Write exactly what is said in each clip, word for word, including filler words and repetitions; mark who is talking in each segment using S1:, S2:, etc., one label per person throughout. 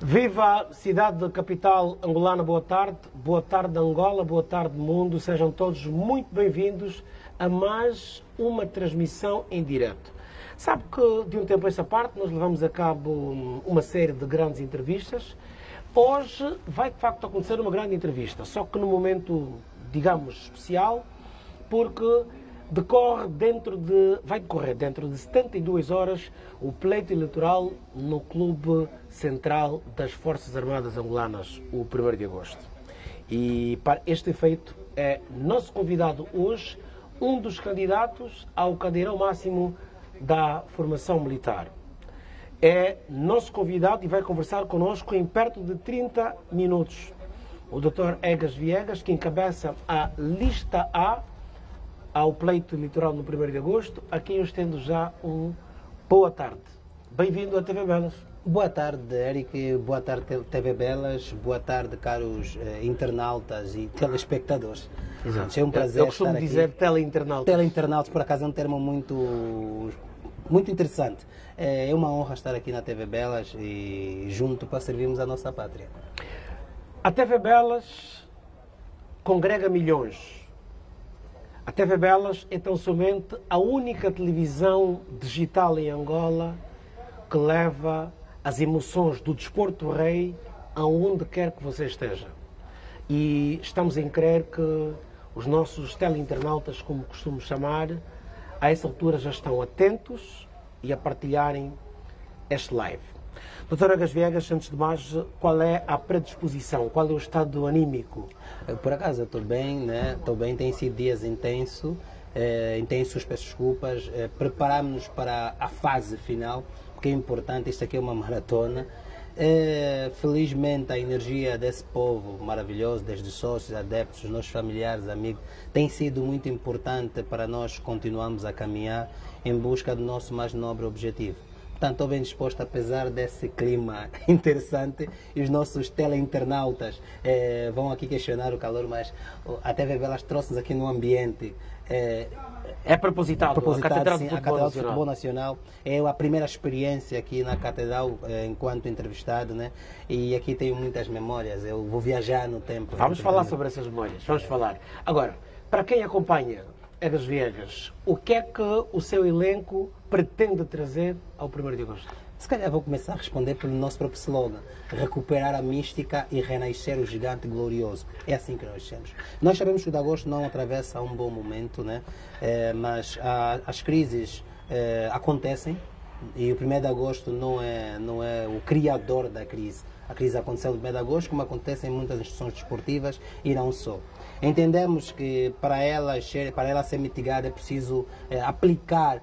S1: Viva cidade da capital angolana, boa tarde, boa tarde Angola, boa tarde mundo, sejam todos muito bem-vindos a mais uma transmissão em direto. Sabe que de um tempo a essa parte nós levamos a cabo uma série de grandes entrevistas. Hoje vai de facto acontecer uma grande entrevista, só que num momento, digamos, especial, porque decorre dentro de, vai decorrer dentro de setenta e duas horas o pleito eleitoral no Clube Central das Forças Armadas Angolanas, o primeiro de agosto. E para este efeito é nosso convidado hoje um dos candidatos ao cadeirão máximo da formação militar. É nosso convidado e vai conversar connosco em perto de trinta minutos. O doutor Egas Viegas, que encabeça a lista A ao pleito eleitoral no primeiro de agosto, a quem eu estendo já um boa tarde. Bem-vindo à T V Belas.
S2: Boa tarde, Eric. Boa tarde, T V Belas. Boa tarde, caros eh, internautas e telespectadores.
S1: Exato.
S2: É um prazer
S1: eu costumo
S2: estar
S1: dizer
S2: aqui.
S1: teleinternautas.
S2: Teleinternautas, por acaso, é um termo muito, muito interessante. É uma honra estar aqui na T V Belas e junto para servirmos a nossa pátria.
S1: A T V Belas congrega milhões. A T V Belas é tão somente a única televisão digital em Angola que leva as emoções do desporto rei aonde quer que você esteja. E estamos em crer que os nossos teleinternautas, como costumo chamar, a essa altura já estão atentos e a partilharem este live. doutor Egas Viegas, antes de mais, qual é a predisposição? Qual é o estado anímico?
S2: Por acaso, estou bem, né? Estou bem, tem sido dias intensos, eh, intensos, peço desculpas. Eh, Preparamos-nos para a fase final, porque é importante, isto aqui é uma maratona. Eh, felizmente, a energia desse povo maravilhoso, desde sócios, adeptos, os nossos familiares, amigos, tem sido muito importante para nós continuarmos a caminhar em busca do nosso mais nobre objetivo. Portanto, estou bem disposto, apesar desse clima interessante, e os nossos teleinternautas eh, vão aqui questionar o calor, mas a T V Belas trouxe-nos aqui no ambiente. Eh,
S1: é propositado,
S2: propositado,
S1: a Catedral,
S2: sim,
S1: de, Futebol
S2: a Catedral de
S1: Nacional.
S2: Futebol Nacional. É a primeira experiência aqui na Catedral eh, enquanto entrevistado, né? E aqui tenho muitas memórias, eu vou viajar no tempo.
S1: Vamos falar sobre essas memórias, vamos falar. Agora, para quem acompanha Egas Viegas, o que é que o seu elenco pretende trazer ao primeiro de agosto?
S2: Se calhar vou começar a responder pelo nosso próprio slogan: recuperar a mística e renascer o gigante glorioso. É assim que nós dizemos. Nós sabemos que o de agosto não atravessa um bom momento, né? É, mas a, as crises é, acontecem e o primeiro de agosto não é, não é o criador da crise. A crise aconteceu no primeiro de agosto, como acontece em muitas instituições desportivas e não só. Entendemos que para ela, para ela ser mitigada é preciso é, aplicar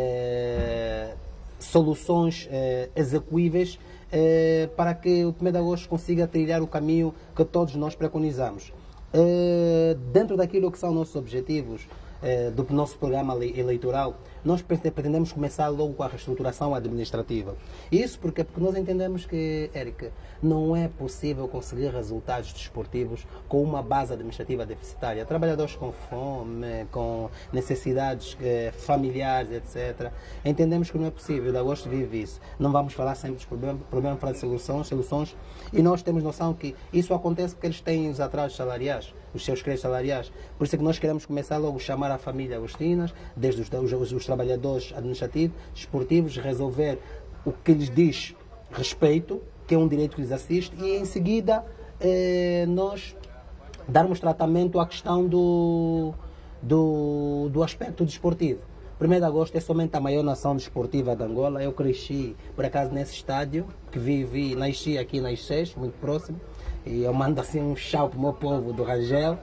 S2: é, soluções é, execuíveis é, para que o primeiro de agosto consiga trilhar o caminho que todos nós preconizamos. É, dentro daquilo que são nossos objetivos, é, do nosso programa eleitoral, nós pretendemos começar logo com a reestruturação administrativa. Isso porque, porque nós entendemos que, Érica, não é possível conseguir resultados desportivos com uma base administrativa deficitária. Trabalhadores com fome, com necessidades eh, familiares, etcétera. Entendemos que não é possível. De agosto vive isso. Não vamos falar sempre dos problemas, problemas para soluções, soluções. E nós temos noção que isso acontece porque eles têm os atrasos salariais, os seus créditos salariais. Por isso é que nós queremos começar logo a chamar a família Agostinas, desde os, os, os trabalhadores administrativos, desportivos, resolver o que lhes diz respeito, que é um direito que lhes assiste, e em seguida eh, nós darmos tratamento à questão do, do, do aspecto desportivo. primeiro de agosto é somente a maior nação desportiva de Angola. Eu cresci, por acaso, nesse estádio, que vivi, nasci aqui nas Seis, muito próximo, e eu mando assim um chau para o meu povo do Rangel.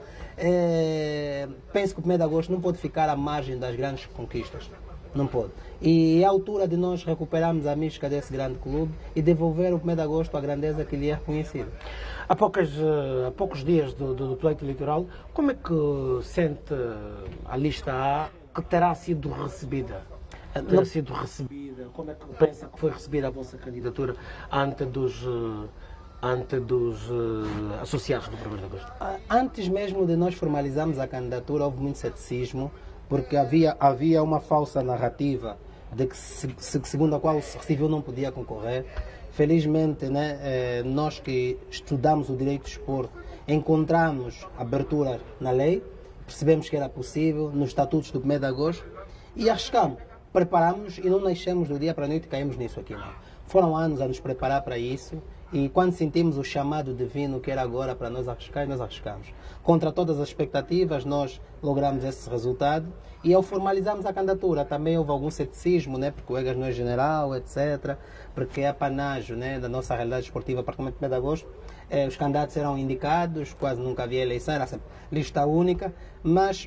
S2: É, penso que o primeiro de agosto não pode ficar à margem das grandes conquistas. Não pode. E é a altura de nós recuperarmos a mística desse grande clube e devolver o primeiro de agosto a grandeza que lhe é reconhecida.
S1: Há, poucas, há poucos dias do, do, do pleito eleitoral, como é que sente a lista A que terá sido recebida? Terá não... sido recebida? Como é que pensa que foi recebida a vossa candidatura ante dos... ante dos uh, associados do primeiro de agosto?
S2: Antes mesmo de nós formalizarmos a candidatura, houve muito ceticismo, porque havia, havia uma falsa narrativa de que, se, segundo a qual o civil não podia concorrer. felizmente, né, eh, nós que estudamos o direito do desporto, encontramos abertura na lei, percebemos que era possível, nos estatutos do primeiro de agosto, e arriscamos, preparamos e não nascemos do dia para a noite e caímos nisso aqui. Não. Foram anos a nos preparar para isso, e quando sentimos o chamado divino que era agora para nós arriscar, nós arriscamos. Contra todas as expectativas, nós logramos esse resultado, e ao formalizarmos a candidatura também houve algum ceticismo, né, porque o Egas não é general, etcétera, porque é apanágio, né, da nossa realidade esportiva, praticamente primeiro de agosto. Eh, os candidatos eram indicados, quase nunca havia eleição, era sempre lista única, mas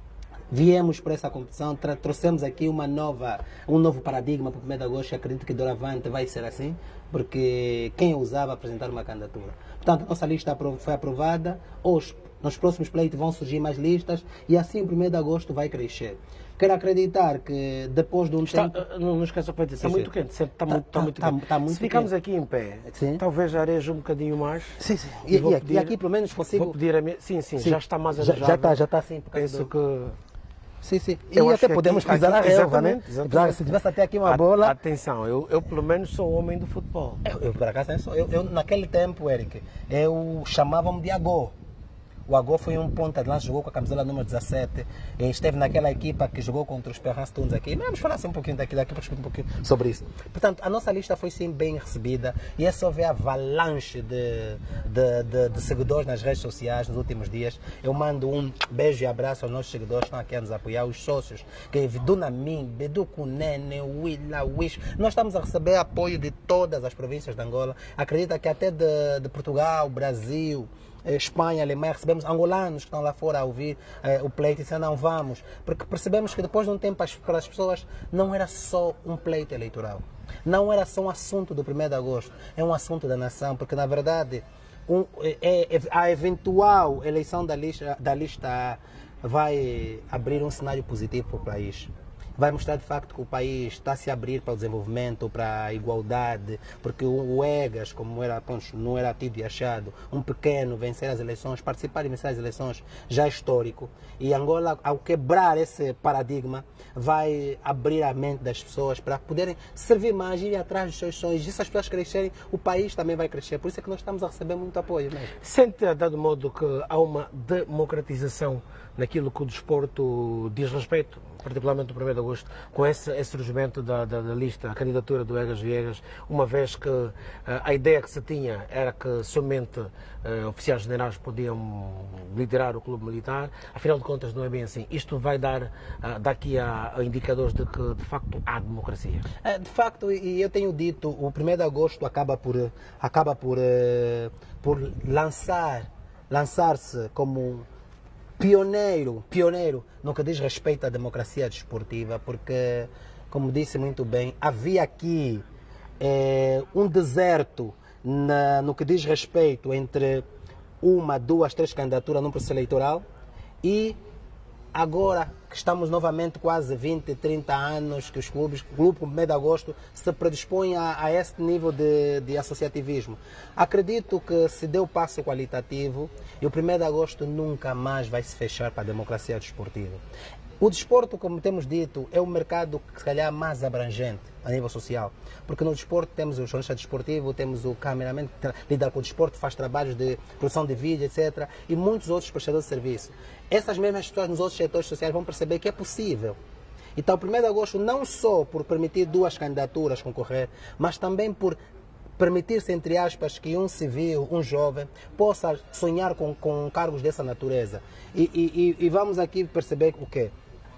S2: viemos para essa competição, trouxemos aqui uma nova, um novo paradigma para o primeiro de agosto, e acredito que doravante vai ser assim, porque quem ousava apresentar uma candidatura. Portanto, a nossa lista foi aprovada, hoje, nos próximos pleitos vão surgir mais listas, e assim o primeiro de agosto vai crescer. Quero acreditar que depois de um
S1: está,
S2: tempo...
S1: Não, não esqueça, está sim, muito quente, está, está, muito, está, muito
S2: está,
S1: quente.
S2: Está muito
S1: Se ficarmos
S2: quente.
S1: aqui em pé,
S2: sim.
S1: talvez areje um bocadinho mais.
S2: Sim, sim. E, e,
S1: e,
S2: aqui,
S1: pedir,
S2: e aqui pelo menos consigo...
S1: Vou pedir a minha... sim, sim, sim, já está mais
S2: já,
S1: arejável.
S2: já está, já está assim.
S1: Penso
S2: do...
S1: que...
S2: Sim, sim.
S1: Eu
S2: e até que
S1: aqui,
S2: podemos pisar
S1: aqui,
S2: na relva, né?
S1: Exatamente.
S2: Se tivesse até aqui uma
S1: a,
S2: bola...
S1: Atenção, eu, eu pelo menos sou um homem do futebol.
S2: Eu, eu por acaso, eu, eu, naquele tempo, Eric, eu chamava-me de Agô. O Agô foi um ponta de lança, jogou com a camiseta número dezassete, e esteve naquela equipa que jogou contra os Perrans Tunes aqui. Mas vamos falar assim um pouquinho daqui, daqui para discutir um pouquinho sobre isso. Portanto, a nossa lista foi sim bem recebida, e é só ver a avalanche de, de, de, de seguidores nas redes sociais nos últimos dias. Eu mando um beijo e abraço aos nossos seguidores que estão aqui a nos apoiar, os sócios, que Duna Min, Bedu Kunene, Willa, Wish. Nós estamos a receber apoio de todas as províncias de Angola. Acredita que até de, de Portugal, Brasil, Espanha, Alemanha, recebemos angolanos que estão lá fora a ouvir eh, o pleito e disseram não vamos, porque percebemos que depois de um tempo para as pessoas não era só um pleito eleitoral, não era só um assunto do primeiro de agosto, é um assunto da nação, porque na verdade um, é, é, a eventual eleição da lista, da lista A vai abrir um cenário positivo para o país. Vai mostrar de facto que o país está a se abrir para o desenvolvimento, para a igualdade, porque o Egas, como era, não era tido e achado, um pequeno vencer as eleições, participar e vencer as eleições já é histórico. E Angola, ao quebrar esse paradigma, vai abrir a mente das pessoas para poderem servir mais e ir atrás dos seus sonhos. E se as pessoas crescerem, o país também vai crescer. Por isso é que nós estamos a receber muito apoio mesmo.
S1: Sente, a dado modo, que há uma democratização naquilo que o desporto diz respeito, particularmente no primeiro de agosto, com esse, esse surgimento da, da, da lista, a candidatura do Egas Viegas, uma vez que uh, a ideia que se tinha era que somente uh, oficiais generais podiam liderar o clube militar, afinal de contas não é bem assim. Isto vai dar uh, daqui a, a indicadores de que de facto há democracia.
S2: É, de facto, e eu tenho dito, o primeiro de agosto acaba por, acaba por, uh, por lançar, lançar-se como pioneiro, pioneiro no que diz respeito à democracia desportiva, porque, como disse muito bem, havia aqui é, um deserto na, no que diz respeito entre uma, duas, três candidaturas num processo eleitoral, e agora que estamos novamente quase vinte, trinta anos que os clubes, o Clube primeiro de agosto se predispõe a, a esse nível de, de associativismo. Acredito que se deu passo qualitativo e o primeiro de agosto nunca mais vai se fechar para a democracia desportiva. O desporto, como temos dito, é o mercado que se calhar mais abrangente a nível social, porque no desporto temos o jornalista desportivo, temos o cameraman que lida com o desporto, faz trabalhos de produção de vídeo, etcétera, e muitos outros prestadores de serviço. Essas mesmas pessoas nos outros setores sociais vão perceber que é possível. Então, o primeiro de agosto, não só por permitir duas candidaturas concorrer, mas também por permitir-se, entre aspas, que um civil, um jovem, possa sonhar com, com cargos dessa natureza. E, e, e vamos aqui perceber o quê?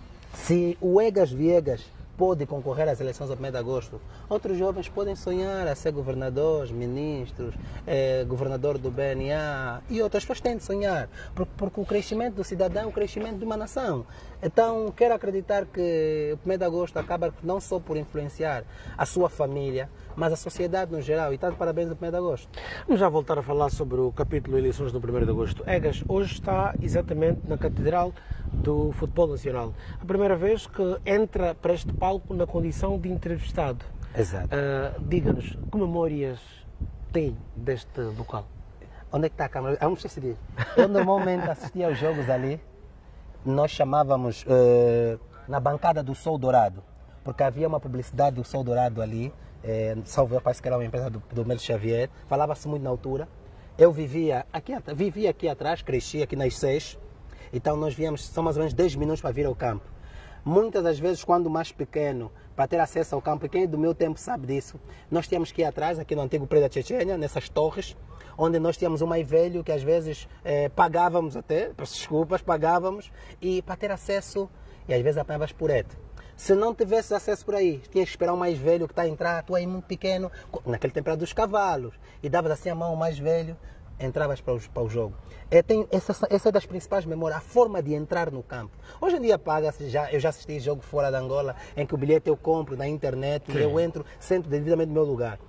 S2: Se o Egas Viegas pode concorrer às eleições do primeiro de agosto, outros jovens podem sonhar a ser governadores, ministros, eh, governador do B N A, e outras pessoas têm de sonhar, porque, porque o crescimento do cidadão é o crescimento de uma nação. Então, quero acreditar que o primeiro de agosto acaba não só por influenciar a sua família, mas a sociedade no geral. E está de parabéns ao primeiro de agosto.
S1: Vamos já voltar a falar sobre o capítulo eleições do primeiro de agosto. Egas, hoje está exatamente na Catedral do Futebol Nacional. A primeira vez que entra para este palco na condição de entrevistado.
S2: Exato.
S1: Uh, Diga-nos, que memórias tem deste local?
S2: Onde é que está a câmera? Vamos decidir. Eu normalmente assistia aos jogos ali, nós chamávamos uh, na bancada do Sol Dourado, porque havia uma publicidade do Sol Dourado ali, é, salvo, parece que era uma empresa do, do Melo Xavier, falava-se muito na altura. Eu vivia aqui, vivia aqui atrás, cresci aqui nas seis, então nós víamos, são mais ou menos dez minutos para vir ao campo. Muitas das vezes, quando mais pequeno, para ter acesso ao campo, e quem é do meu tempo sabe disso, nós tínhamos que ir atrás, aqui no antigo prédio da Chechênia, nessas torres, onde nós tínhamos um mais velho que às vezes eh, pagávamos até, peço desculpas, pagávamos, e para ter acesso, e às vezes apanhavas por eto. Se não tivesse acesso por aí, tinha que esperar o mais velho que está a entrar, tu aí muito pequeno, naquele tempo era dos cavalos, e davas assim a mão ao mais velho, entravas para o, para o jogo. É, tem, essa, essa é das principais memórias, a forma de entrar no campo. Hoje em dia paga-se, já, eu já assisti jogo fora da Angola, em que o bilhete eu compro na internet, e eu entro, sento devidamente no meu lugar.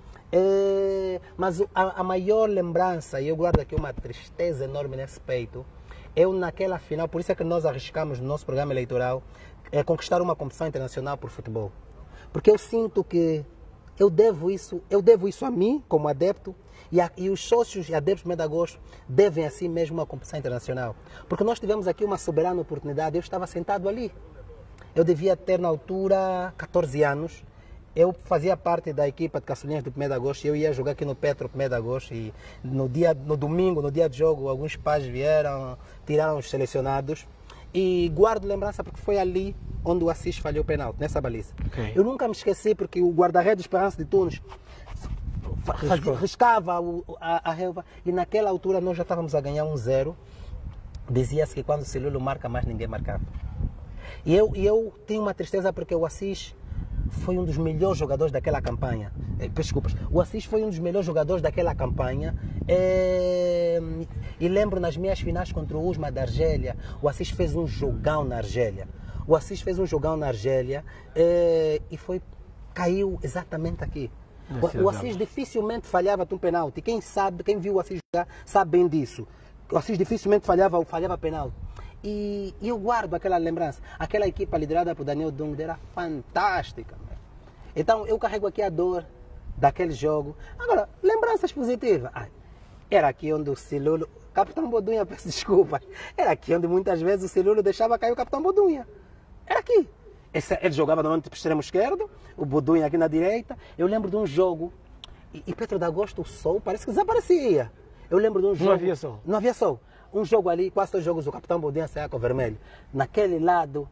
S2: É, mas a, a maior lembrança, e eu guardo aqui uma tristeza enorme nesse peito, eu naquela final, por isso é que nós arriscamos no nosso programa eleitoral, é conquistar uma competição internacional por futebol. Porque eu sinto que eu devo isso, eu devo isso a mim, como adepto, e, a, e os sócios e adeptos do primeiro de agosto devem assim mesmo uma competição internacional. Porque nós tivemos aqui uma soberana oportunidade, eu estava sentado ali. Eu devia ter na altura catorze anos, eu fazia parte da equipa de caçulinhas do primeiro de agosto, eu ia jogar aqui no Petro primeiro de agosto, e no, dia, no domingo, no dia de jogo, alguns pais vieram, tiraram os selecionados. E guardo lembrança porque foi ali onde o Assis falhou o penalti, nessa baliza. Okay. Eu nunca me esqueci porque o guarda-redes de Esperança de Tunes fazia, riscava o, a, a relva, e naquela altura nós já estávamos a ganhar um zero. Dizia-se que quando o Cilulo marca mais, ninguém marcava. E eu, e eu tenho uma tristeza porque o Assis foi um dos melhores jogadores daquela campanha. Eh, desculpas, o Assis foi um dos melhores jogadores daquela campanha. Eh, e lembro nas minhas finais contra o Usma da Argélia, o Assis fez um jogão na Argélia. O Assis fez um jogão na Argélia eh, e foi, caiu exatamente aqui. O, o Assis dificilmente falhava de um penalti. Quem sabe, quem viu o Assis jogar, sabe bem disso. O Assis dificilmente falhava, falhava penalti. E, e eu guardo aquela lembrança. Aquela equipa liderada por Daniel Dung era fantástica. Então eu carrego aqui a dor daquele jogo. Agora, lembranças positivas. Ai, era aqui onde o Cilulo, Capitão Bodunha, peço desculpa, era aqui onde muitas vezes o Cilulo deixava cair o Capitão Bodunha. Era aqui. Esse, ele jogava normalmente para o extremo esquerdo, o Bodunha aqui na direita. Eu lembro de um jogo, e, e Petro de Agosto, o sol parece que desaparecia. Eu lembro de um jogo...
S1: Não havia sol.
S2: Não havia sol. Um jogo ali, quase todos os jogos, o Capitão Bodunha saia com o vermelho. Naquele lado,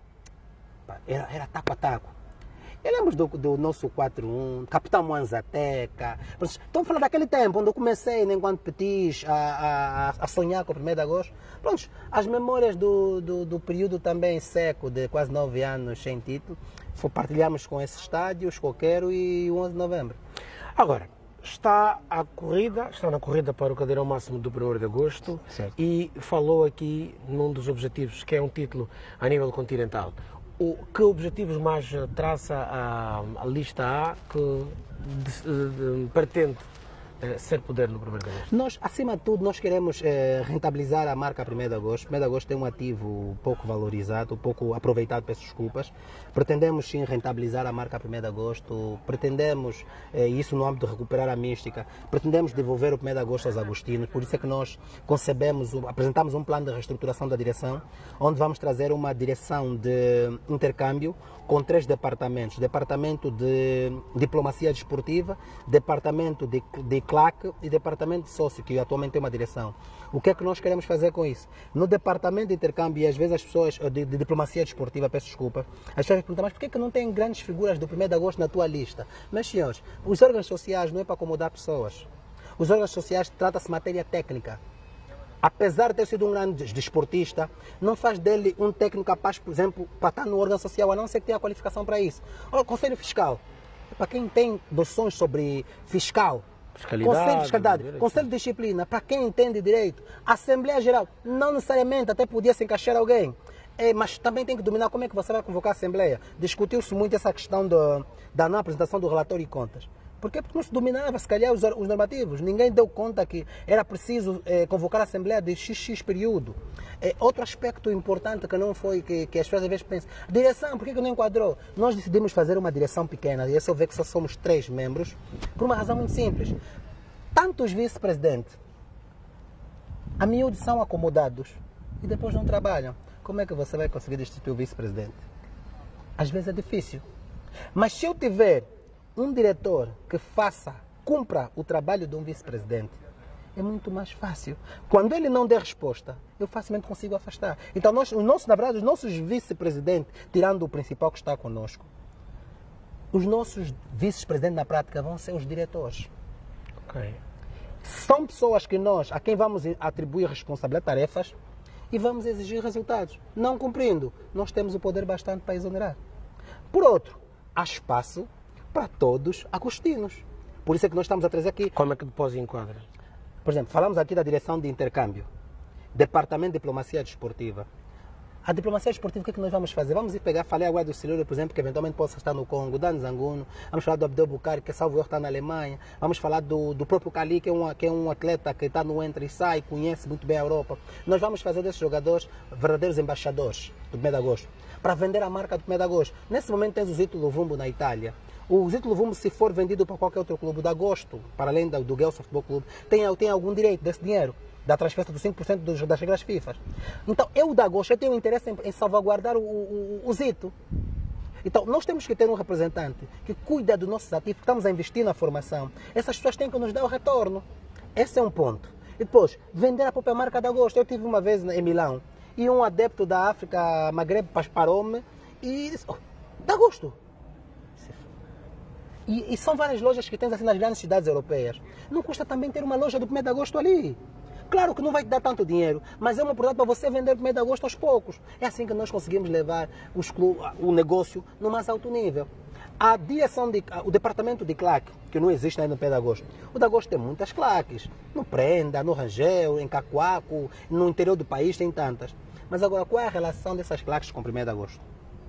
S2: era, era taco a taco. Eu lembro do, do nosso quatro um, Capitão Mwanzateca. Estou falando daquele tempo, onde eu comecei, né, enquanto petis, a, a, a sonhar com o primeiro de agosto. Pronto, as memórias do, do, do período também seco, de quase nove anos sem título, partilhamos com esse estádio, os Coqueiro e o onze de novembro.
S1: Agora, está a corrida, está na corrida para o cadeirão máximo do primeiro de agosto, certo. E falou aqui num dos objetivos, que é um título a nível continental. O, que objetivos mais traça a, a lista A que de, de, de, pretende eh, ser poder no primeiro de agosto?
S2: Nós, acima de tudo, nós queremos eh, rentabilizar a marca primeiro de agosto. primeiro de agosto tem um ativo pouco valorizado, pouco aproveitado, peço desculpas. Pretendemos sim rentabilizar a marca primeiro de agosto, pretendemos, eh, isso no âmbito de recuperar a mística, pretendemos devolver o primeiro de agosto aos agostinos, por isso é que nós concebemos, apresentamos um plano de reestruturação da direção, onde vamos trazer uma direção de intercâmbio com três departamentos: departamento de diplomacia desportiva, departamento de, de C L A C e departamento de sócio, que atualmente tem uma direção. O que é que nós queremos fazer com isso? No departamento de intercâmbio, e às vezes as pessoas, de, de diplomacia desportiva, peço desculpa, as pessoas perguntam, mas por que, que não tem grandes figuras do primeiro de agosto na tua lista? Mas senhores, os órgãos sociais não é para acomodar pessoas. Os órgãos sociais trata-se de matéria técnica. Apesar de ter sido um grande desportista, não faz dele um técnico capaz, por exemplo, para estar no órgão social, a não ser que tenha a qualificação para isso. O Conselho Fiscal, para quem tem noções sobre fiscal,
S1: Fiscalidade,
S2: Conselho de Fiscalidade, Conselho de Disciplina, para quem entende direito, Assembleia Geral, não necessariamente até podia se encaixar alguém, é, mas também tem que dominar como é que você vai convocar a Assembleia. Discutiu-se muito essa questão do, da não apresentação do relatório e contas. Por quê? Porque não se dominava, se calhar, os, os normativos. Ninguém deu conta que era preciso eh, convocar a Assembleia de X X período. Eh, outro aspecto importante que não foi, que, que as pessoas às vezes pensam, direção, por que, que não enquadrou? Nós decidimos fazer uma direção pequena, e é só ver que só somos três membros, por uma razão muito simples. Tantos vice-presidentes, a miúdo são acomodados e depois não trabalham. Como é que você vai conseguir destituir o vice-presidente? Às vezes é difícil. Mas se eu tiver um diretor que faça, cumpra o trabalho de um vice-presidente, é muito mais fácil. Quando ele não der resposta, eu facilmente consigo afastar. Então, nós, o nosso, na verdade, os nossos vice-presidentes, tirando o principal que está conosco, os nossos vice-presidentes na prática vão ser os diretores.
S1: Ok.
S2: São pessoas que nós, a quem vamos atribuir responsabilidade, tarefas, e vamos exigir resultados. Não cumprindo, nós temos o poder bastante para exonerar. Por outro, há espaço para todos agostinos. Por isso é que nós estamos a trazer aqui.
S1: Como é que depois enquadra?
S2: Por exemplo, falamos aqui da direção de intercâmbio, Departamento de Diplomacia Desportiva. A diplomacia desportiva, o que é que nós vamos fazer? Vamos ir pegar, falei agora do Silúrio, por exemplo, que eventualmente possa estar no Congo, Dan Zanguno, vamos falar do Abdel Bucari, que salvo erro está na Alemanha, vamos falar do, do próprio Cali, que é, um, que é um atleta que está no entra e sai, conhece muito bem a Europa. Nós vamos fazer desses jogadores verdadeiros embaixadores do primeiro de agosto, para vender a marca do primeiro de agosto. Nesse momento tens o Zito Luvumbo na Itália. O Zito Luvumbo, se for vendido para qualquer outro clube de agosto, para além do, do Gelson Futebol Clube, tem, tem algum direito desse dinheiro, da transferência dos cinco por cento dos, das regras FIFA. Então, eu da agosto, eu tenho interesse em, em salvaguardar o, o, o Zito. Então, nós temos que ter um representante que cuida dos nossos ativos, que estamos a investir na formação. Essas pessoas têm que nos dar o retorno. Esse é um ponto. E depois, vender a própria marca da agosto. Eu tive uma vez em Milão e um adepto da África, Maghreb, parou-me e disse, oh, da agosto. E, e são várias lojas que tens assim nas grandes cidades europeias. Não custa também ter uma loja do primeiro de agosto ali. Claro que não vai te dar tanto dinheiro, mas é uma oportunidade para você vender o primeiro de agosto aos poucos. É assim que nós conseguimos levar os clubes, o negócio no mais alto nível. A direção, de, o departamento de claque, que não existe ainda no primeiro de agosto. O de agosto tem muitas claques. No Prenda, no Rangel, em Cacoaco, no interior do país tem tantas. Mas agora, qual é a relação dessas claques com o primeiro de agosto?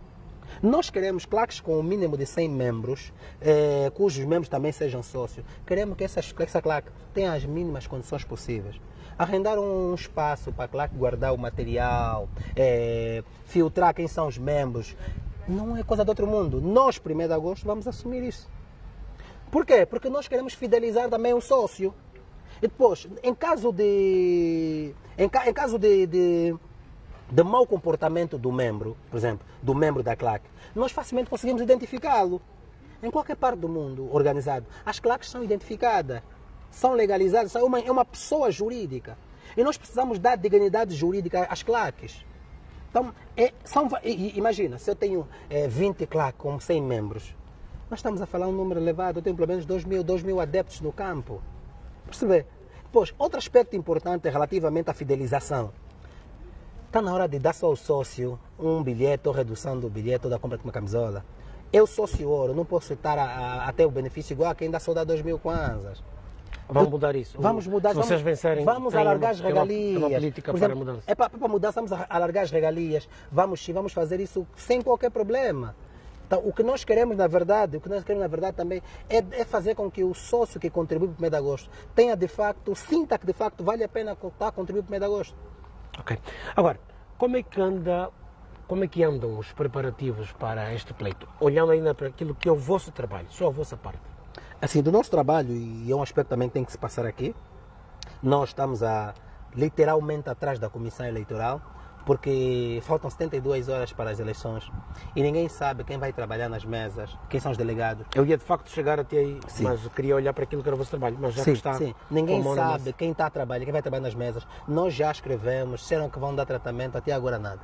S2: Nós queremos claques com o mínimo de cem membros, eh, cujos membros também sejam sócios. Queremos que essas, que essa claque tenha as mínimas condições possíveis. Arrendar um espaço para a claque guardar o material, eh, filtrar quem são os membros, não é coisa de outro mundo. Nós, primeiro de agosto, vamos assumir isso. Por quê? Porque nós queremos fidelizar também o sócio. E depois, em caso de... Em, ca, em caso de... de de mau comportamento do membro, por exemplo, do membro da claque, nós facilmente conseguimos identificá-lo. Em qualquer parte do mundo organizado, as claques são identificadas, são legalizadas, é uma, é uma pessoa jurídica. E nós precisamos dar dignidade jurídica às claques. Então, é, são, imagina, se eu tenho é, vinte claques com cem membros, nós estamos a falar um número elevado, eu tenho pelo menos dois mil, dois mil adeptos no campo. Percebe? Pois, outro aspecto importante é relativamente à fidelização. Está na hora de dar só ao sócio um bilhete ou redução do bilhete ou da compra de uma camisola. Eu, sócio ouro, não posso estar a, a, a ter o benefício igual a quem dá só dá dois mil kwanzas.
S1: Vamos mudar isso.
S2: Vamos mudar.
S1: Se vocês vencerem,
S2: vamos alargar as regalias.
S1: É uma, uma política
S2: exemplo,
S1: para mudança.
S2: É para, para mudar, vamos alargar as regalias. Vamos, vamos fazer isso sem qualquer problema. Então, o que nós queremos, na verdade, o que nós queremos, na verdade, também é, é fazer com que o sócio que contribui para o primeiro de agosto tenha, de facto, sinta que, de facto, vale a pena estar a contribuir para o primeiro de agosto.
S1: Ok. Agora, como é que anda, como é que andam os preparativos para este pleito? Olhando ainda para aquilo que é o vosso trabalho, só a vossa parte.
S2: Assim, do nosso trabalho, e é um aspecto também que tem que se passar aqui, nós estamos a, literalmente atrás da Comissão Eleitoral, porque faltam setenta e duas horas para as eleições e ninguém sabe quem vai trabalhar nas mesas, quem são os delegados.
S1: Eu ia de facto chegar até aí,
S2: sim,
S1: mas queria olhar para aquilo que era o vosso trabalho, mas já
S2: sim,
S1: que está...
S2: Sim, ninguém sabe quem está a trabalhar, quem vai trabalhar nas mesas. Nós já escrevemos, disseram que vão dar tratamento, até agora nada.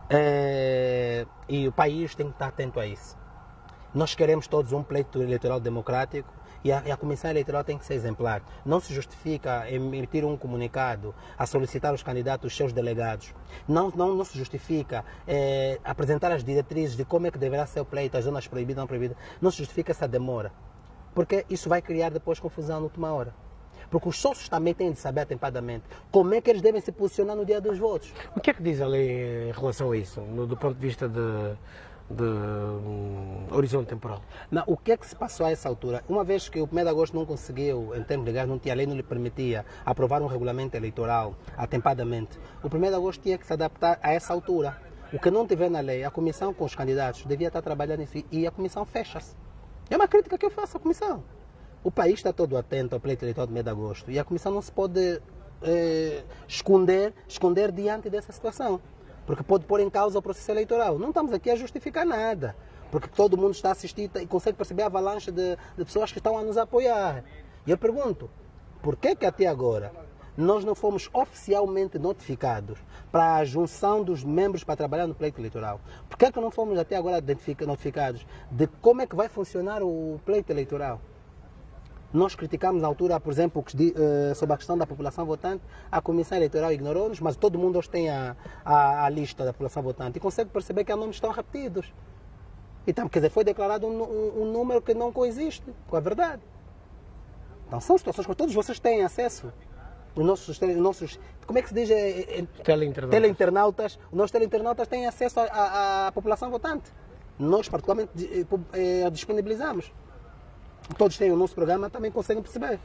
S2: É, e o país tem que estar atento a isso. Nós queremos todos um pleito eleitoral democrático, e a, e a Comissão Eleitoral tem que ser exemplar. Não se justifica emitir um comunicado a solicitar aos candidatos os seus delegados. Não, não, não se justifica é, apresentar as diretrizes de como é que deverá ser o pleito, as zonas proibidas, não proibidas. Não se justifica essa demora. Porque isso vai criar depois confusão na última hora. Porque os sócios também têm de saber atempadamente como é que eles devem se posicionar no dia dos votos.
S1: O que é que diz a lei em relação a isso, no, do ponto de vista de... de um, horizonte temporal?
S2: Não, o que é que se passou a essa altura? Uma vez que o primeiro de agosto não conseguiu, em termos legais, não tinha, a lei não lhe permitia aprovar um regulamento eleitoral atempadamente, o primeiro de agosto tinha que se adaptar a essa altura. O que não tiver na lei, a comissão com os candidatos devia estar trabalhando nisso e a comissão fecha-se. É uma crítica que eu faço à comissão. O país está todo atento ao pleito eleitoral do primeiro de agosto e a comissão não se pode eh, esconder, esconder diante dessa situação. Porque pode pôr em causa o processo eleitoral. Não estamos aqui a justificar nada. porque todo mundo está a assistir e consegue perceber a avalanche de, de pessoas que estão a nos apoiar. E eu pergunto, por que que até agora nós não fomos oficialmente notificados para a junção dos membros para trabalhar no pleito eleitoral? Por que que não fomos até agora notificados de como é que vai funcionar o pleito eleitoral? Nós criticamos na altura, por exemplo, sobre a questão da população votante, a Comissão Eleitoral ignorou-nos, mas todo mundo hoje tem a, a, a lista da população votante e consegue perceber que há nomes que estão repetidos. Então, quer dizer, foi declarado um, um, um número que não coexiste com a verdade. Então, são situações que todos vocês têm acesso. Os nossos, os nossos como é que se diz? É, é,
S1: teleinternautas.
S2: teleinternautas. Os nossos teleinternautas têm acesso à população votante. Nós, particularmente, é, disponibilizamos. Todos têm o nosso programa, também conseguem perceber.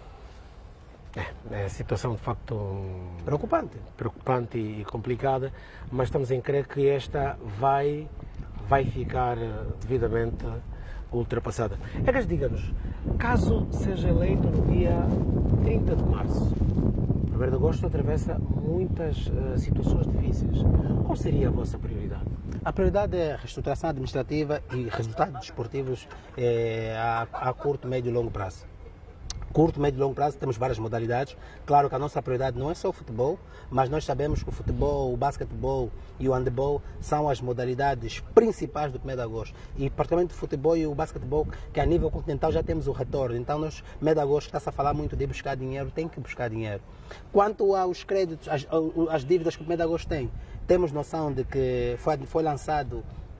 S1: É, é a situação de facto
S2: preocupante,
S1: preocupante e complicada, mas estamos em crer que esta vai, vai ficar devidamente ultrapassada. Egas, diga-nos, caso seja eleito no dia trinta de março, primeiro de agosto atravessa muitas uh, situações difíceis. Qual seria a vossa prioridade?
S2: A prioridade é a reestruturação administrativa e resultados desportivos é, a, a curto, médio e longo prazo. Curto, médio e longo prazo temos várias modalidades. Claro que a nossa prioridade não é só o futebol, mas nós sabemos que o futebol, o basquetebol e o handebol são as modalidades principais do primeiro de agosto. E particularmente o futebol e o basquetebol, que a nível continental já temos o retorno. Então nós, primeiro de agosto, está-se a falar muito de buscar dinheiro, tem que buscar dinheiro. Quanto aos créditos, as, as dívidas que o primeiro de agosto tem, temos noção de que foi, foi lançado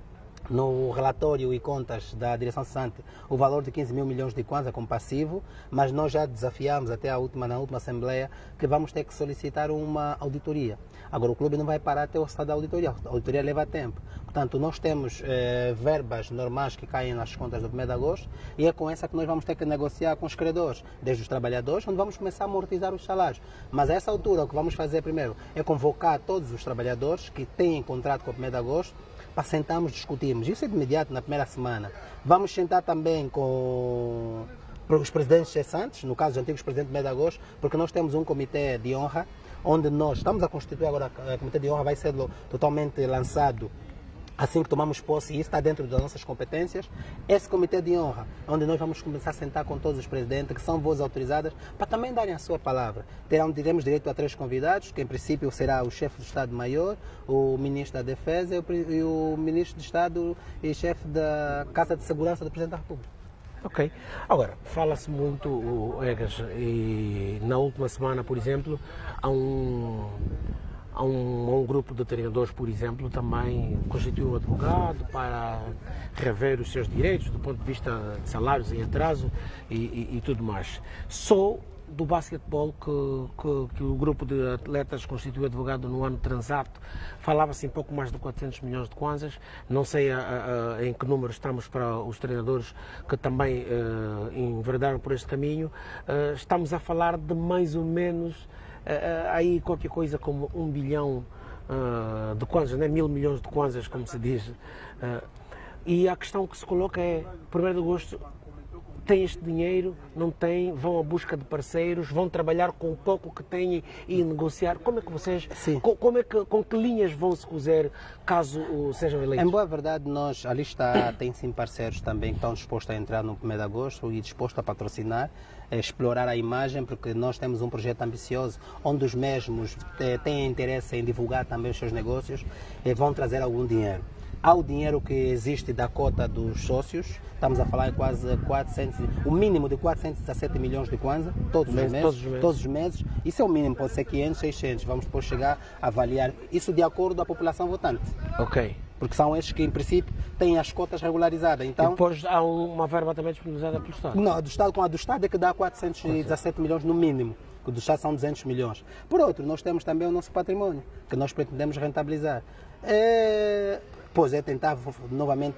S2: no relatório e contas da direção cessante o valor de quinze mil milhões de kwanza como passivo, mas nós já desafiamos até a última, na última Assembleia que vamos ter que solicitar uma auditoria. Agora o clube não vai parar até o estado da auditoria, a auditoria leva tempo. Portanto, nós temos eh, verbas normais que caem nas contas do primeiro de agosto e é com essa que nós vamos ter que negociar com os credores, desde os trabalhadores, onde vamos começar a amortizar os salários. Mas a essa altura o que vamos fazer primeiro é convocar todos os trabalhadores que têm contrato com o primeiro de agosto para sentarmos e discutirmos. Isso é de imediato, na primeira semana. Vamos sentar também com os presidentes cessantes, no caso dos antigos presidentes do primeiro de agosto, porque nós temos um comitê de honra, onde nós estamos a constituir agora, o comitê de honra vai ser totalmente lançado assim que tomamos posse, e isso está dentro das nossas competências. Esse comitê de honra, onde nós vamos começar a sentar com todos os presidentes, que são vozes autorizadas, para também darem a sua palavra. Terão, teremos direito a três convidados, que em princípio será o chefe do Estado-Maior, o ministro da Defesa e o ministro de Estado e chefe da Casa de Segurança do Presidente da República.
S1: Ok. Agora, fala-se muito, Egas, e na última semana, por exemplo, há um... Há um, um grupo de treinadores, por exemplo, também constituiu um advogado para rever os seus direitos do ponto de vista de salários em atraso e, e, e tudo mais. Só do basquetebol que, que, que o grupo de atletas constituiu advogado no ano transato, falava-se em pouco mais de quatrocentos milhões de kwanzas. Não sei a, a, em que número estamos para os treinadores que também uh, enverdaram por este caminho. Uh, estamos a falar de mais ou menos Uh, aí qualquer coisa como um bilhão uh, de kwanzas, né? mil milhões de kwanzas, como se diz. Uh, e a questão que se coloca é, primeiro de agosto, tem este dinheiro, não tem, vão à busca de parceiros, vão trabalhar com o pouco que têm e negociar. Como é que vocês, com, como é que, com que linhas vão se cozer caso uh, sejam eleitos?
S2: Em boa verdade, nós, a lista tem sim parceiros também que estão dispostos a entrar no primeiro de agosto e dispostos a patrocinar, a explorar a imagem, porque nós temos um projeto ambicioso onde os mesmos têm interesse em divulgar também os seus negócios e vão trazer algum dinheiro. Há o dinheiro que existe da cota dos sócios, estamos a falar em quase quatrocentos, o mínimo de quatrocentos e dezassete milhões de kwanza, todos, os meses, todos, os meses. todos os meses. Isso é o mínimo, pode ser quinhentos, seiscentos, vamos depois chegar a avaliar isso de acordo com a população votante.
S1: Ok.
S2: Porque são esses que, em princípio, têm as cotas regularizadas. Então,
S1: e depois há uma verba também disponibilizada pelo Estado?
S2: Não, do Estado, com a do Estado é que dá quatrocentos e dezassete milhões no mínimo, que do Estado são duzentos milhões. Por outro, nós temos também o nosso património, que nós pretendemos rentabilizar. É... Pois é, tentar novamente,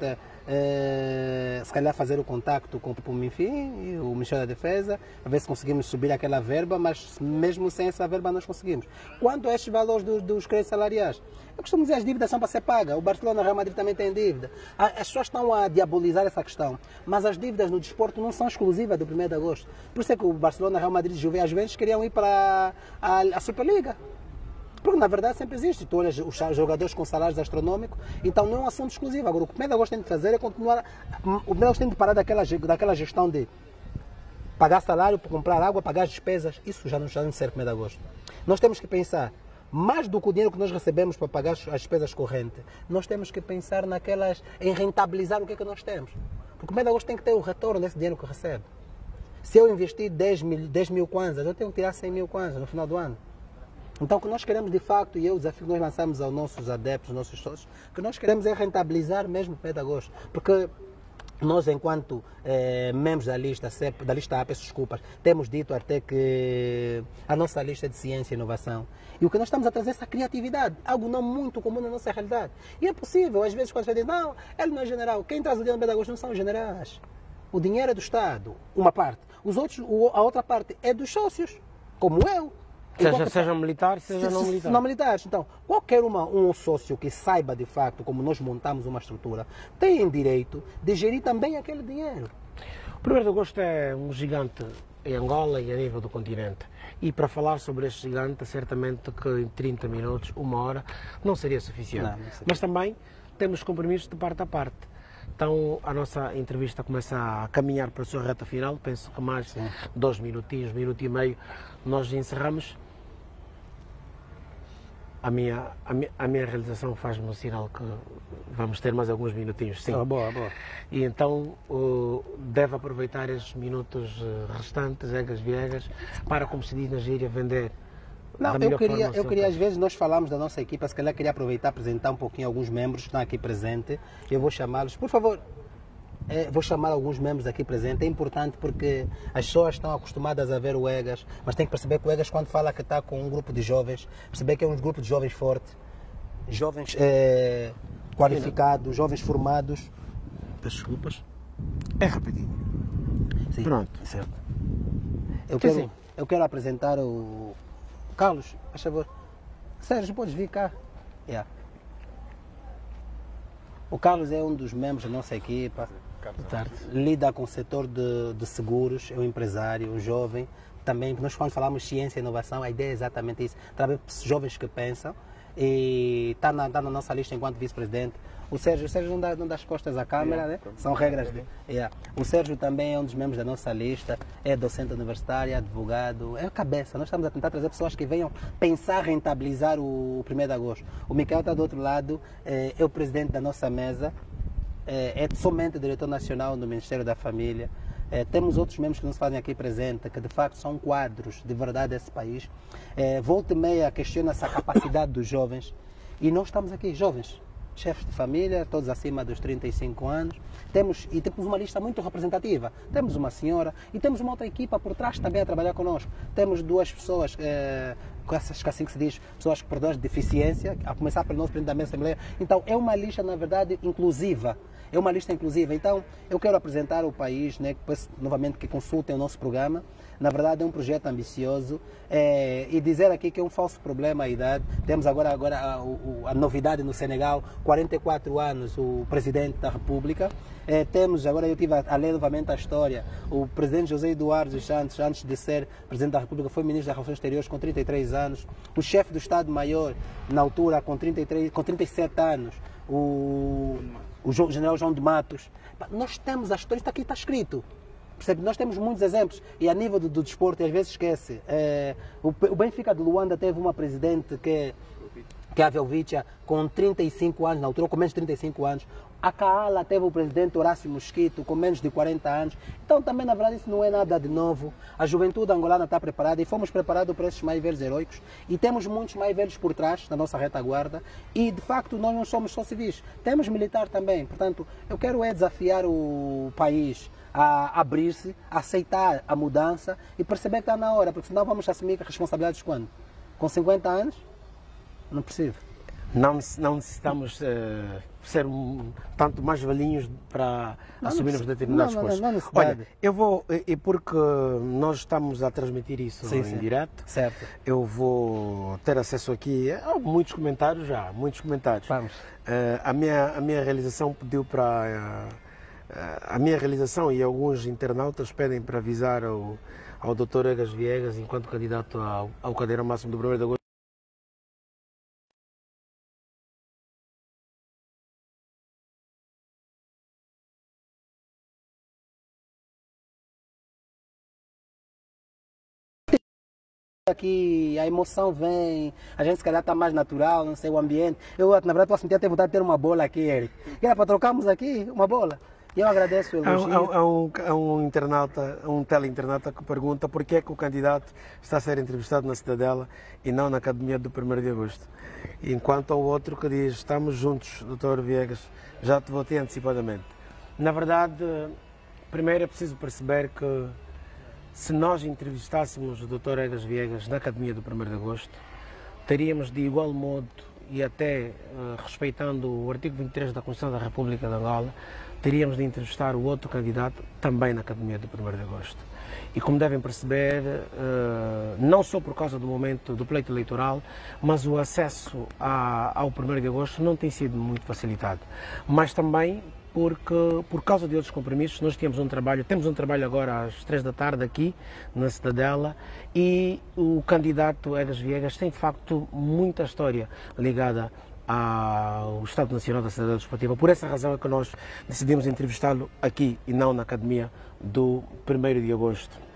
S2: eh, se calhar, fazer o contacto com o MINFIN e o Ministério da Defesa, a ver se conseguimos subir aquela verba, mas mesmo sem essa verba nós conseguimos. Quanto a estes valores do, dos créditos salariais, eu costumo dizer, as dívidas são para ser pagas. O Barcelona e o Real Madrid também têm dívida. As pessoas estão a diabolizar essa questão, mas as dívidas no desporto não são exclusivas do primeiro de agosto. Por isso é que o Barcelona, o Real Madrid e a Juventus queriam ir para a, a Superliga. Porque, na verdade, sempre existe. Tu olhas os jogadores com salários astronômicos, então não é um assunto exclusivo. Agora, o que o Medagogos tem de fazer é continuar... O Medagogos tem de parar daquela, daquela gestão de pagar salário para comprar água, pagar as despesas. Isso já não, já não serve para o Medagogos. Nós temos que pensar, mais do que o dinheiro que nós recebemos para pagar as despesas correntes, nós temos que pensar naquelas, em rentabilizar o que é que nós temos. Porque o Medagogos tem que ter o retorno desse dinheiro que recebe. Se eu investir dez mil, dez mil kwanzas, eu tenho que tirar cem mil kwanzas no final do ano. Então, o que nós queremos de facto, e é o desafio que nós lançamos aos nossos adeptos, aos nossos sócios, o que nós queremos é rentabilizar mesmo o Medagogos. Porque nós, enquanto eh, membros da lista, da lista A, peço desculpas, temos dito até que a nossa lista é de ciência e inovação. E o que nós estamos a trazer é essa criatividade, algo não muito comum na nossa realidade. E é possível, às vezes, quando você diz, não, ele não é general, quem traz o dinheiro do Medagogos não são os generais. O dinheiro é do Estado, uma parte. Os outros, a outra parte é dos sócios, como eu.
S1: Seja, qualquer... seja militar, seja se, não militar.
S2: Não militares. Então, qualquer uma, um sócio que saiba de facto como nós montamos uma estrutura, tem direito de gerir também aquele dinheiro.
S1: O primeiro de agosto é um gigante em Angola e a nível do continente. E para falar sobre este gigante, certamente que em trinta minutos, uma hora, não seria suficiente. Não, não seria. Mas também temos compromissos de parte a parte. Então a nossa entrevista começa a caminhar para a sua reta final. Penso que mais Sim. dois minutinhos, minuto e meio, nós encerramos. A minha, a minha, a minha realização faz-me um sinal que vamos ter mais alguns minutinhos, sim.
S2: Ah, boa, boa.
S1: E então uh, deve aproveitar esses minutos uh, restantes, egas viegas, para, como se diz na gíria, vender.
S2: Não, eu queria, eu queria, às vezes, nós falamos da nossa equipa, se calhar queria aproveitar, apresentar um pouquinho alguns membros que estão aqui presentes. Eu vou chamá-los, por favor, é, vou chamar alguns membros aqui presentes. É importante porque as pessoas estão acostumadas a ver o EGAS, mas tem que perceber que o EGAS, quando fala que está com um grupo de jovens, perceber que é um grupo de jovens forte, jovens é, qualificados, jovens formados. Peço desculpas.
S1: É rapidinho.
S2: Sim,
S1: pronto.
S2: Certo. Eu,
S1: sim,
S2: quero,
S1: sim.
S2: eu quero apresentar o Carlos, por favor. Sérgio, podes vir cá? Yeah. O Carlos é um dos membros da nossa equipa. Lida com o setor de, de seguros, é um empresário, um jovem. Também, nós quando falamos ciência e inovação, a ideia é exatamente isso. Trabalhar com jovens que pensam. E está na, tá na nossa lista enquanto vice-presidente. O Sérgio, o Sérgio não dá, não dá as costas à câmera, yeah, né? São regras de... Yeah. O Sérgio também é um dos membros da nossa lista, é docente universitário, advogado, é a cabeça. Nós estamos a tentar trazer pessoas que venham pensar rentabilizar o primeiro de agosto. O Micael está do outro lado, é, é o presidente da nossa mesa, é, é somente diretor nacional do Ministério da Família. É, temos outros membros que nos fazem aqui presente, que de facto são quadros de verdade desse país. É, volta e meia questiona essa capacidade dos jovens. E nós estamos aqui, jovens, chefes de família, todos acima dos trinta e cinco anos. Temos, e temos uma lista muito representativa. Temos uma senhora e temos uma outra equipa por trás também a trabalhar connosco. Temos duas pessoas, é, essas que assim que se diz, pessoas com de deficiência, a começar pelo nosso presidente da mesa assembleia. Então é uma lista, na verdade, inclusiva. É uma lista inclusiva. Então, eu quero apresentar ao país, né, depois, novamente, que consultem o nosso programa. Na verdade, é um projeto ambicioso. É, e dizer aqui que é um falso problema a idade. Temos agora, agora a, a, a novidade no Senegal, quarenta e quatro anos, o presidente da República. É, temos, agora eu tive a, a ler novamente a história, o presidente José Eduardo dos Santos, antes de ser presidente da República, foi ministro das Relações Exteriores com trinta e três anos. O chefe do Estado-Maior, na altura, com, trinta e três, com trinta e sete anos. O... o general João de Matos. Nós temos a história, está aqui, está escrito. Percebe? Nós temos muitos exemplos. E a nível do, do desporto, às vezes esquece. É, o, o Benfica de Luanda teve uma presidente que, que é a Velvicha, com trinta e cinco anos, na altura, com menos de trinta e cinco anos. A Kaala teve o presidente Horácio Mosquito, com menos de quarenta anos. Então, também, na verdade, isso não é nada de novo. A juventude angolana está preparada e fomos preparados para esses mais velhos heróicos. E temos muitos mais velhos por trás, na nossa retaguarda. E, de facto, nós não somos só civis. Temos militar também. Portanto, eu quero é desafiar o país a abrir-se, a aceitar a mudança e perceber que está na hora, porque senão vamos assumir responsabilidades quando? Com cinquenta anos? Não preciso.
S1: Não, não necessitamos uh, ser um, tanto mais velhinhos para não, assumirmos não, determinados
S2: não,
S1: postos.
S2: Não, não, não
S1: Olha, eu vou, e porque nós estamos a transmitir isso sim, em sim. direto,
S2: certo.
S1: Eu vou ter acesso aqui a muitos comentários já, muitos comentários.
S2: Vamos.
S1: Uh, a, minha, a minha realização pediu para... Uh, a minha realização e alguns internautas pedem para avisar ao, ao doutor Egas Viegas, enquanto candidato ao, ao cadeira máximo do primeiro de agosto,
S2: aqui, a emoção vem, a gente se calhar está mais natural, não sei, o ambiente. Eu, na verdade, estou a sentir até vontade de ter uma bola aqui, Eric. E era para trocarmos aqui uma bola. E eu agradeço o elogio.
S1: Há, há, há, um, há um internauta, um teleinternauta que pergunta por que é que o candidato está a ser entrevistado na Cidadela e não na Academia do primeiro de agosto. Enquanto ao outro que diz, estamos juntos, doutor Viegas, já te votei antecipadamente. Na verdade, primeiro é preciso perceber que se nós entrevistássemos o doutor Egas Viegas na Academia do primeiro de agosto, teríamos de igual modo e até uh, respeitando o artigo vinte e três da Constituição da República de Angola, teríamos de entrevistar o outro candidato também na Academia do primeiro de agosto. E como devem perceber, uh, não só por causa do momento do pleito eleitoral, mas o acesso a, ao primeiro de agosto não tem sido muito facilitado. Mas também porque, por causa de outros compromissos, nós temos um trabalho, temos um trabalho agora às três da tarde aqui na Cidadela e o candidato Egas Viegas tem de facto muita história ligada ao Estado Nacional da Cidadela Desportiva. Por essa razão é que nós decidimos entrevistá-lo aqui e não na Academia do primeiro de agosto.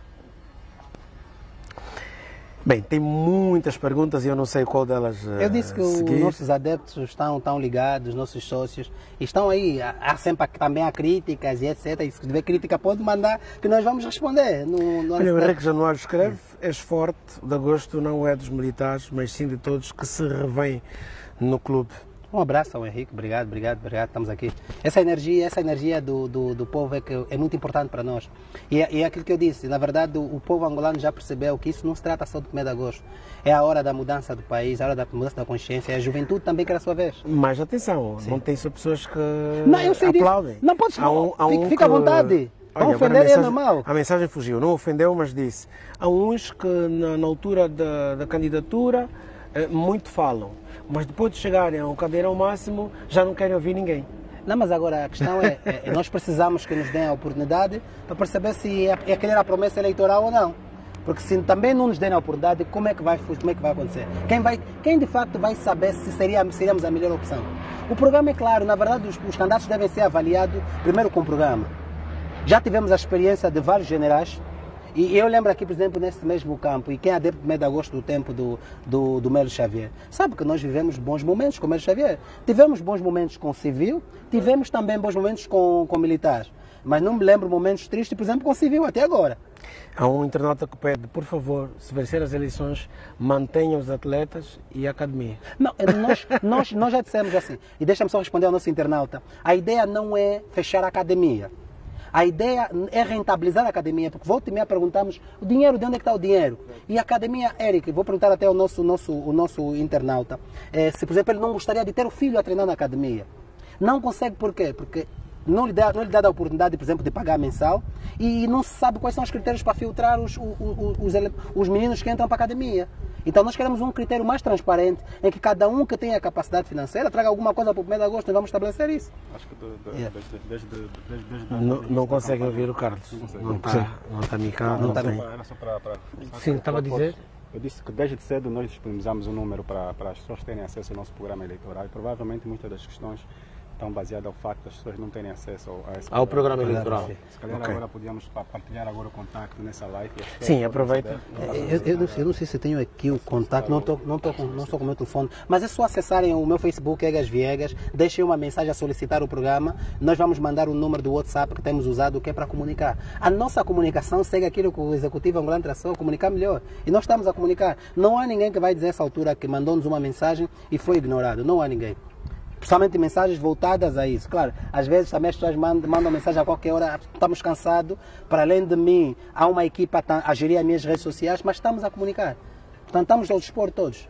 S1: Bem, tem muitas perguntas e eu não sei qual delas
S2: Eu disse que
S1: seguir.
S2: Os nossos adeptos estão, estão ligados, os nossos sócios, e estão aí. Há sempre também há críticas e etcétera. E se tiver crítica pode mandar que nós vamos responder. No, no
S1: Olha, o Henrique Januário escreve, és forte, o de agosto não é dos militares, mas sim de todos que se revêem no clube.
S2: Um abraço ao Henrique, obrigado, obrigado, obrigado, estamos aqui. Essa energia, essa energia do, do, do povo é, que é muito importante para nós. E é, e é aquilo que eu disse, na verdade o, o povo angolano já percebeu que isso não se trata só do primeiro de agosto. É a hora da mudança do país, a hora da mudança da consciência, a juventude também quer a sua vez.
S1: Mas atenção, Sim. não tem só pessoas que
S2: não, eu sei
S1: aplaudem.
S2: Disso. Não podes falar,
S1: um, um
S2: fica,
S1: que...
S2: fica à vontade.
S1: Olha,
S2: não ofender
S1: mensagem,
S2: é normal.
S1: A mensagem fugiu, não ofendeu, mas disse. Há uns que na, na altura da, da candidatura eh, muito falam. Mas depois de chegarem ao cadeirão máximo, já não querem ouvir ninguém.
S2: Não, mas agora a questão é, é nós precisamos que nos deem a oportunidade para perceber se é, é aquela a promessa eleitoral ou não. Porque se também não nos derem a oportunidade, como é que vai, como é que vai acontecer? Quem, vai, quem de facto vai saber se seria, seríamos a melhor opção? O programa é claro, na verdade os, os candidatos devem ser avaliados primeiro com o programa. Já tivemos a experiência de vários generais. E eu lembro aqui, por exemplo, nesse mesmo campo, e quem é adepto do primeiro de agosto do tempo do, do, do Melo Xavier, sabe que nós vivemos bons momentos com o Melo Xavier. Tivemos bons momentos com o civil, tivemos também bons momentos com, com militares. Mas não me lembro momentos tristes, por exemplo, com o civil, até agora.
S1: Há um internauta que pede, por favor, se vencer as eleições, mantenham os atletas e a academia.
S2: Não, nós, nós, nós já dissemos assim, e deixa-me só responder ao nosso internauta, a ideia não é fechar a academia. A ideia é rentabilizar a academia, porque volta e meia perguntamos o dinheiro, de onde é que está o dinheiro? E a academia, Eric, vou perguntar até ao nosso, nosso, o nosso internauta, é, se por exemplo ele não gostaria de ter o filho a treinar na academia. Não consegue por quê? Porque não lhe dá, não lhe dá a oportunidade, por exemplo, de pagar mensal e não se sabe quais são os critérios para filtrar os, os, os, os meninos que entram para a academia. Então nós queremos um critério mais transparente, em que cada um que tenha capacidade financeira traga alguma coisa para o primeiro de agosto, nós vamos estabelecer isso.
S3: Acho que de, de, yeah. desde, desde, desde, desde,
S1: Não, não conseguem ouvir o Carlos, não está não está me cá, não está bem.
S3: Era só para, para...
S1: Sim, estava a dizer?
S3: Eu disse que desde cedo nós disponibilizamos um número para, para as pessoas terem acesso ao nosso programa eleitoral e provavelmente muitas das questões estão baseadas ao facto das pessoas não terem acesso a esse
S1: ao programa eleitoral.
S3: Se calhar okay. agora podíamos partilhar agora o contacto nessa live.
S1: Sim, aproveita.
S2: Eu, eu, não sei, eu não sei se tenho aqui o contacto, não estou não estou com, não estou com o meu telefone, mas é só acessarem o meu Facebook, Egas Viegas, deixem uma mensagem a solicitar o programa, nós vamos mandar o número do WhatsApp que temos usado, que é para comunicar. A nossa comunicação segue aquilo que o Executivo Angolano traçou, comunicar melhor. E nós estamos a comunicar. Não há ninguém que vai dizer essa altura que mandou-nos uma mensagem e foi ignorado. Não há ninguém. Principalmente mensagens voltadas a isso. Claro, às vezes também as pessoas mandam, mandam mensagem a qualquer hora, estamos cansados, para além de mim, há uma equipa a gerir as minhas redes sociais, mas estamos a comunicar. Portanto, estamos ao dispor todos.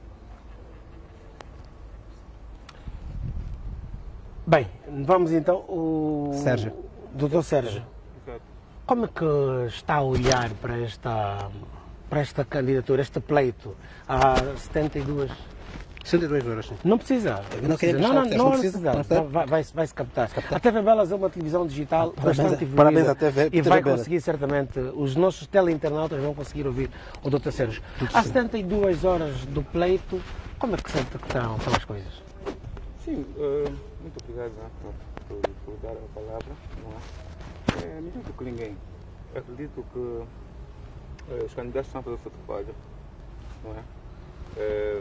S1: Bem, vamos então o
S2: Sérgio.
S1: doutor Sérgio. Como é que está a olhar para esta, para esta candidatura, este pleito, há setenta e duas...
S2: cento e duas horas. Sim.
S1: Não precisa.
S2: Não,
S1: não, precisa. não, não, não, não precisa. Vai, vai, vai se captar. captar. A T V Belas é uma televisão digital
S2: parabéns,
S1: bastante evoluída.
S2: Parabéns à T V.
S1: E vai conseguir, certamente, os nossos teleinternautas vão conseguir ouvir o doutor Sérgio. Há setenta e duas horas do pleito, como é que sente que estão, estão as coisas?
S4: Sim, uh, muito obrigado né, por, por, por dar a palavra. Não é? É, melhor do que ninguém. Eu acredito que uh, os candidatos estão a fazer o seu trabalho. não é? Eh,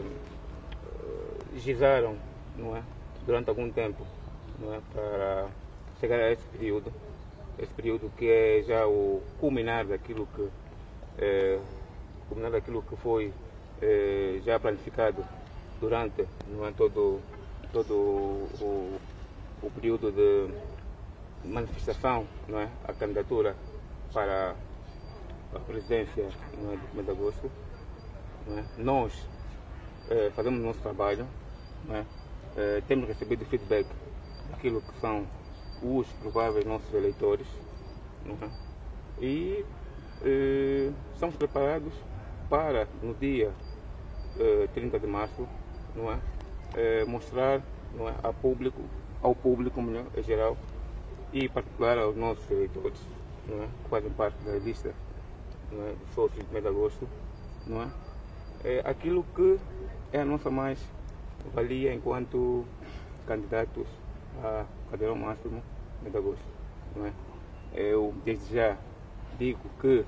S4: gizaram, não é? Durante algum tempo, não é? Para chegar a esse período, esse período que é já o culminar daquilo que, eh, culminar daquilo que foi eh, já planificado durante, não é? todo, todo o, o período de manifestação, não é? A candidatura para a presidência, não é? Do primeiro de agosto. Não é? Nós eh, fazemos o nosso trabalho, não é? Eh, temos recebido feedback daquilo que são os prováveis nossos eleitores, não é? E eh, estamos preparados para, no dia eh, trinta de março, não é? Eh, mostrar, não é? A público, ao público em geral e em particular aos nossos eleitores, não é? Que fazem parte da lista, não é? Do sócio de primeiro de agosto, não é? É aquilo que é a nossa mais valia enquanto candidatos a cadeirão máximo de agosto, não é? Eu desde já digo que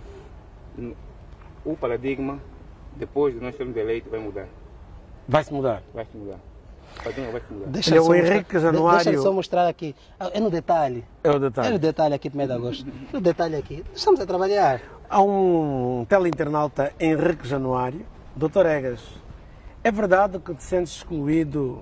S4: o paradigma, depois de nós sermos eleitos, vai mudar.
S1: Vai-se mudar?
S4: Vai se mudar. O paradigma vai se mudar.
S2: Deixa
S1: Olha,
S2: eu
S1: o
S2: só
S1: Henrique
S2: mostrar-
S1: Januário-
S2: Deixa eu só mostrar aqui. Ah, é no detalhe.
S1: É o
S2: É
S1: detalhe.
S2: no detalhe aqui, primeiro de agosto. No detalhe aqui. Estamos a trabalhar.
S1: Há um teleinternauta, Henrique Januário. doutor Egas, é verdade que te sentes excluído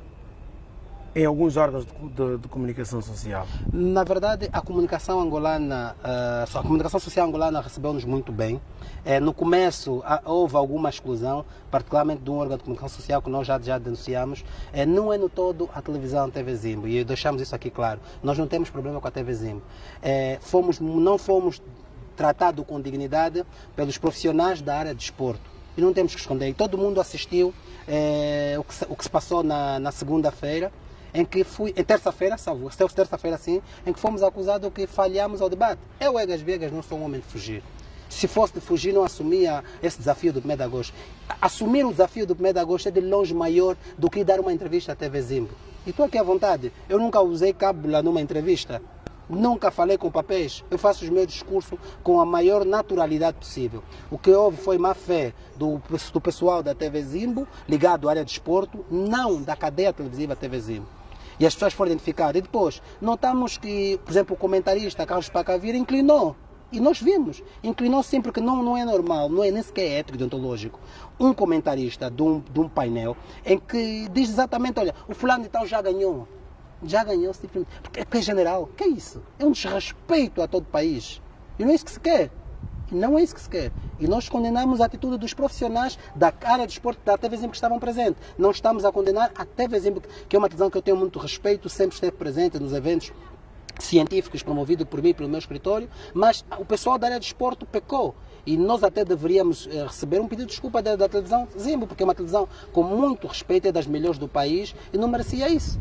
S1: em alguns órgãos de, de- de comunicação social?
S2: Na verdade, a comunicação angolana, ah, a comunicação social angolana recebeu-nos muito bem. Eh, no começo ah, houve alguma exclusão, particularmente de um órgão de comunicação social que nós já, já denunciamos. Eh, não é no todo a televisão T V Zimbo, e deixamos isso aqui claro. Nós não temos problema com a T V Zimbo. Eh, fomos, não fomos tratados com dignidade pelos profissionais da área de desporto. E não temos que esconder. E todo mundo assistiu eh, o, que se, o que se passou na, na segunda-feira, em que fui, em terça-feira, salvo, terça-feira sim, em que fomos acusados que falhamos ao debate. Eu, Egas Viegas, não sou um homem de fugir. Se fosse de fugir, não assumia esse desafio do primeiro de agosto. Assumir o desafio do primeiro de agosto é de longe maior do que dar uma entrevista à T V Zimbo. E estou aqui à vontade. Eu nunca usei cábula numa entrevista. Nunca falei com papéis. Eu faço os meus discursos com a maior naturalidade possível. O que houve foi má fé do, do pessoal da T V Zimbo, ligado à área de desporto, não da cadeia televisiva T V Zimbo. E as pessoas foram identificadas. E depois, notamos que, por exemplo, o comentarista Carlos Pacavira inclinou. E nós vimos. Inclinou sempre, porque não, não é normal, não é nem sequer ético, deontológico. Um comentarista de um, de um painel em que diz exatamente, olha, o fulano de tal já ganhou. Já ganhou, simplesmente. Porque é general. O que é isso? É um desrespeito a todo o país. E não é isso que se quer. E não é isso que se quer. E nós condenamos a atitude dos profissionais da área de desporto da T V Zimbo que estavam presentes. Não estamos a condenar a T V Zimbo, que é uma televisão que eu tenho muito respeito, sempre esteve presente nos eventos científicos promovidos por mim e pelo meu escritório, mas o pessoal da área de desporto pecou. E nós até deveríamos eh, receber um pedido de desculpa da, da televisão Zimbo, porque é uma televisão com muito respeito, é das melhores do país e não merecia isso.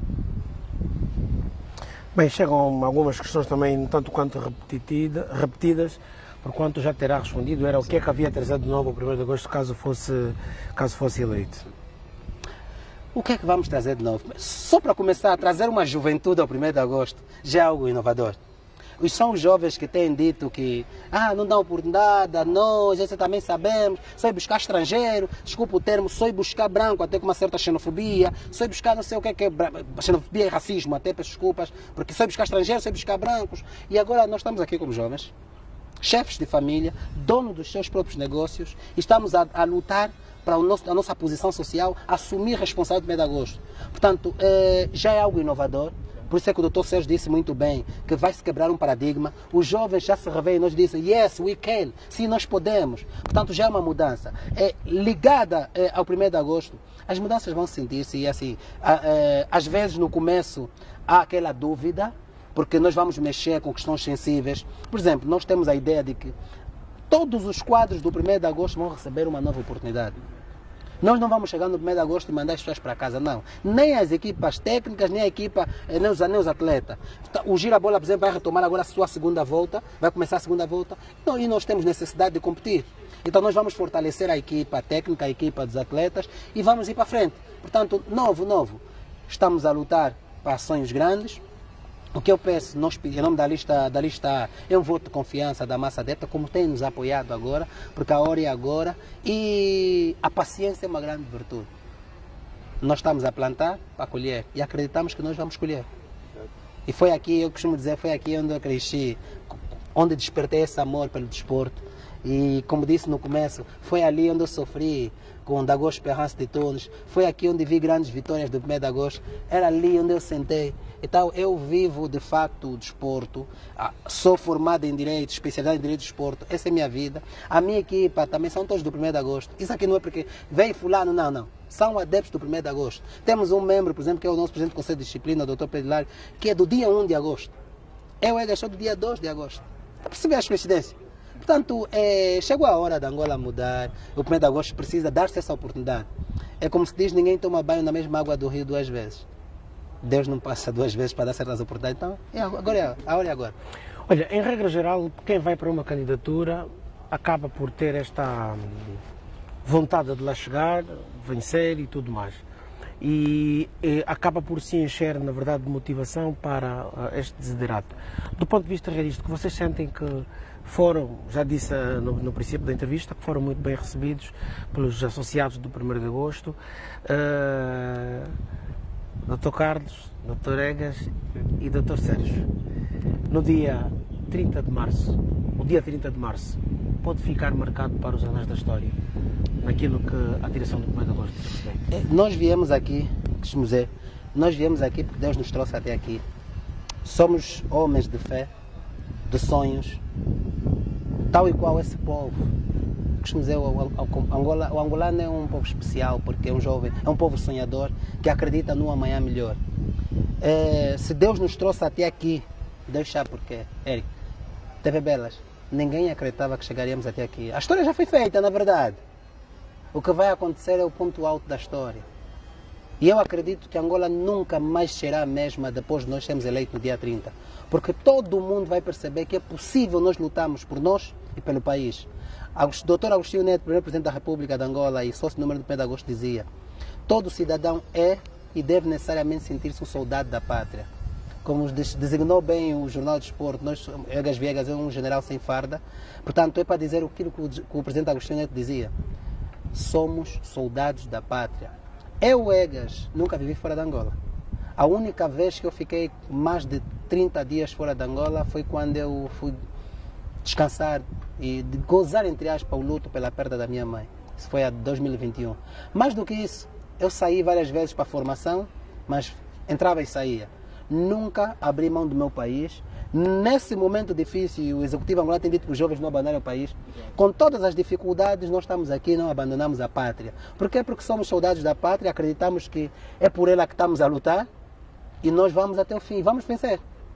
S1: Bem, chegam algumas questões também, tanto quanto repetida, repetidas, por quanto já terá respondido, era o que é que havia a trazer de novo ao primeiro de agosto caso fosse, caso fosse eleito?
S2: O que é que vamos trazer de novo? Só para começar, trazer uma juventude ao primeiro de agosto já é algo inovador. Os são os jovens que têm dito que ah, não dá oportunidade a nós, isso também sabemos, só ir buscar estrangeiro, desculpa o termo, só ir buscar branco, até com uma certa xenofobia, só ir buscar não sei o que é, que é xenofobia e racismo, até peço desculpas, porque só ir buscar estrangeiros, só ir buscar brancos. E agora nós estamos aqui como jovens, chefes de família, donos dos seus próprios negócios, e estamos a, a lutar para o nosso, a nossa posição social, assumir responsabilidade do primeiro de agosto. Portanto, eh, já é algo inovador. Por isso é que o doutor Sérgio disse muito bem que vai se quebrar um paradigma. Os jovens já se revêem e nós dizem, yes, we can, sim, nós podemos. Portanto, já é uma mudança. É, ligada é, ao primeiro de agosto, as mudanças vão sentir-se e assim, a, é, às vezes no começo há aquela dúvida, porque nós vamos mexer com questões sensíveis. Por exemplo, nós temos a ideia de que todos os quadros do primeiro de agosto vão receber uma nova oportunidade. Nós não vamos chegar no primeiro de agosto e mandar as pessoas para casa, não. Nem as equipas técnicas, nem a equipa, nem os, nem os atletas. O Girabola, por exemplo, vai retomar agora a sua segunda volta, vai começar a segunda volta, então, e nós temos necessidade de competir. Então nós vamos fortalecer a equipa técnica, a equipa dos atletas e vamos ir para frente. Portanto, novo, novo. Estamos a lutar para sonhos grandes, O que eu peço, nós, em nome da lista, da lista A, é um voto de confiança da massa adepta, como tem nos apoiado agora, porque a hora é agora, e a paciência é uma grande virtude. Nós estamos a plantar para colher, e acreditamos que nós vamos colher. E foi aqui, eu costumo dizer, foi aqui onde eu cresci, onde despertei esse amor pelo desporto. E como disse no começo, foi ali onde eu sofri com o Dagos Esperança de Tunes, foi aqui onde vi grandes vitórias do primeiro de agosto, era ali onde eu sentei. Então eu vivo de facto o desporto, sou formado em Direito, especialidade em Direito do Desporto, essa é a minha vida. A minha equipa também são todos do primeiro de agosto. Isso aqui não é porque veio fulano, não, não. São adeptos do primeiro de agosto. Temos um membro, por exemplo, que é o nosso presidente do Conselho de Disciplina, o doutor Pedro Hilário, que é do dia um de agosto. Eu é sou do dia dois de agosto. Percebe as coincidências? Portanto, é, chegou a hora da Angola mudar, o primeiro de agosto precisa dar-se essa oportunidade. É como se diz, ninguém toma banho na mesma água do rio duas vezes. Deus não passa duas vezes para dar certas oportunidades, então é, agora é, a hora é agora.
S1: Olha, em regra geral, quem vai para uma candidatura acaba por ter esta vontade de lá chegar, vencer e tudo mais. E, e acaba por se encher, na verdade, de motivação para uh, este desiderato. Do ponto de vista realístico, vocês sentem que foram, já disse uh, no, no princípio da entrevista, que foram muito bem recebidos pelos associados do primeiro de agosto. Uh, doutor Carlos, doutor Egas e doutor Sérgio. No dia trinta de março, o dia trinta de março, pode ficar marcado para os anais da história, naquilo que a direção do primeiro de agosto diz respeito.
S2: Nós viemos aqui, costumo dizer, nós viemos aqui porque Deus nos trouxe até aqui. Somos homens de fé, de sonhos, tal e qual esse povo. Costumo dizer, o, o, o, Angola, o angolano é um povo especial porque é um jovem, é um povo sonhador que acredita num amanhã melhor. É, se Deus nos trouxe até aqui, Deus sabe porquê. Eric, T V Belas, ninguém acreditava que chegaríamos até aqui. A história já foi feita, na verdade. O que vai acontecer é o ponto alto da história. E eu acredito que Angola nunca mais será a mesma depois de nós sermos eleitos no dia trinta. Porque todo mundo vai perceber que é possível nós lutarmos por nós e pelo país. O doutor Agostinho Neto, primeiro presidente da República de Angola e sócio número do primeiro de agosto, dizia: todo cidadão é e deve necessariamente sentir-se um soldado da pátria. Como designou bem o Jornal de Desporto, nós, Egas Viegas é um general sem farda. Portanto, é para dizer aquilo que o, que o presidente Agostinho Neto dizia: somos soldados da pátria. Eu, Egas, nunca vivi fora de Angola. A única vez que eu fiquei mais de trinta dias fora de Angola foi quando eu fui descansar e de gozar, entre aspas, o luto pela perda da minha mãe. Isso foi em dois mil e vinte e um. Mais do que isso, eu saí várias vezes para a formação, mas entrava e saía. Nunca abri mão do meu país. Nesse momento difícil, o Executivo angolano tem dito para os jovens não abandonarem o país. Com todas as dificuldades, nós estamos aqui e não abandonamos a pátria. Por quê? Porque somos soldados da pátria, acreditamos que é por ela que estamos a lutar e nós vamos até o fim, vamos vencer.